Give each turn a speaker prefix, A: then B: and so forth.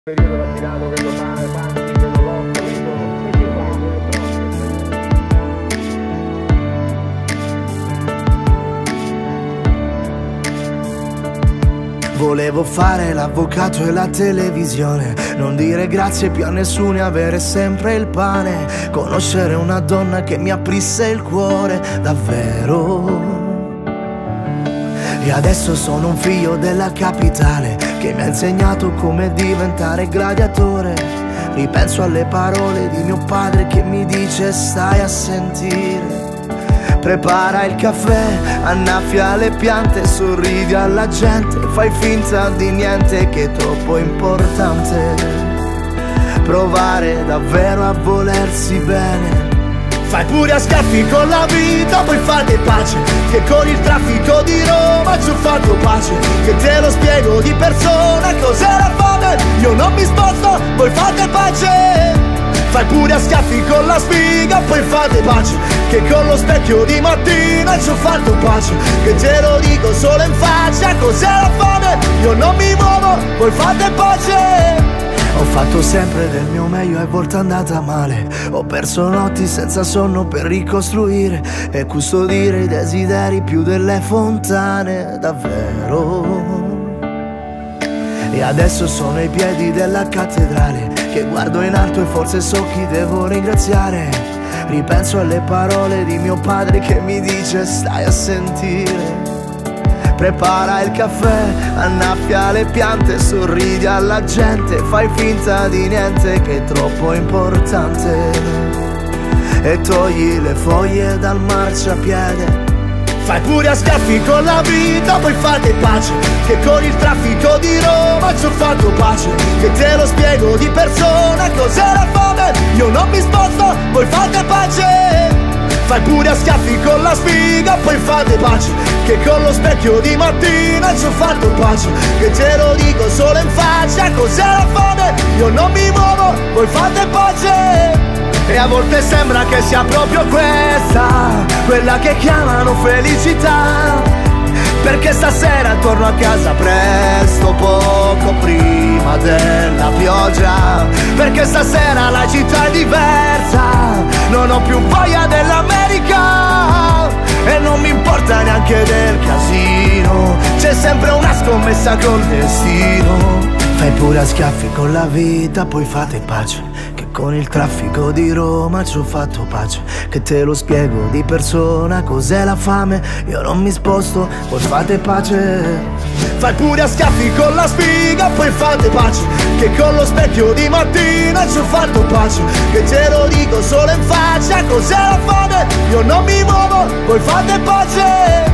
A: Periodo vaccinato, vedo tanti, vedo l'otto,
B: Volevo fare l'avvocato e la televisione, non dire grazie più a nessuno e avere sempre il pane, conoscere una donna che mi aprisse il cuore davvero. E adesso sono un figlio della capitale che mi ha insegnato come diventare gladiatore. Ripenso alle parole di mio padre che mi dice stai a sentire. Prepara il caffè, annaffia le piante, sorridi alla gente, fai finta di niente che è troppo importante. Provare davvero a volersi bene. Fai pure a schiaffi con la vita, poi fate pace, che con il traffico di Roma ci ho fatto pace. Che te lo spiego di persona cos'è la fame, io non mi sposto, voi fate pace. Fai pure a schiaffi con la sfiga, poi fate pace, che con lo specchio di mattina ci ho fatto pace. Che te lo dico solo in faccia, cos'è la fame, io non mi muovo, voi fate pace. Ho fatto sempre del mio meglio e a volte è andata male. Ho perso notti senza sonno per ricostruire e custodire i desideri più delle fontane, davvero. E adesso sono ai piedi della cattedrale, che guardo in alto e forse so chi devo ringraziare. Ripenso alle parole di mio padre che mi dice stai a sentire. Prepara il caffè, annaffia le piante, sorridi alla gente, fai finta di niente che è troppo importante. E togli le foglie dal marciapiede. Fai pure a schiaffi con la vita, poi fate pace, che con il traffico di Roma ci ho fatto pace. Che te lo spiego di persona cos'è la fame, io non mi sposto, voi fate pace. Fai pure a schiaffi con la sfiga, poi fate pace, che con lo specchio di mattina ci ho fatto pace. Che te lo dico solo in faccia, cos'è la fame, io non mi muovo, voi fate pace. E a volte sembra che sia proprio questa, quella che chiamano felicità, perché stasera torno a casa presto, poco prima della pioggia. Perché stasera la città è diversa, non ho più voglia dell'America e non mi importa neanche del casino, c'è sempre una scommessa col destino. Fai pure a schiaffi con la vita, poi fate pace, che con il traffico di Roma ci ho fatto pace. Che te lo spiego di persona cos'è la fame, io non mi sposto, voi fate pace. Fai pure a schiaffi con la sfiga, poi fate pace, che con lo specchio di mattina ci ho fatto pace. Che te lo dico solo in faccia, cos'è la fame, io non mi muovo, voi fate pace.